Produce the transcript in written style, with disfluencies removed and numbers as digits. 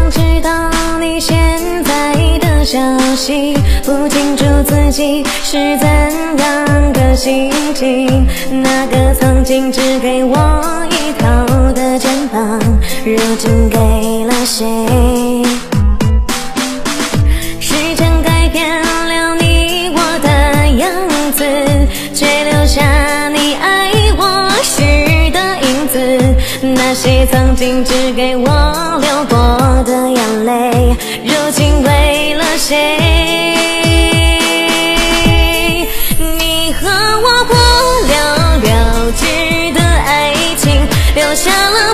知道你现在的消息，不清楚自己是怎样个心情。那个曾经只给我依靠的肩膀，如今给了谁？时间改变了你我的样子，却留下你爱我时的影子。那些曾经只给我流过的眼泪，如今为了谁？你和我不了了之的爱情，留下了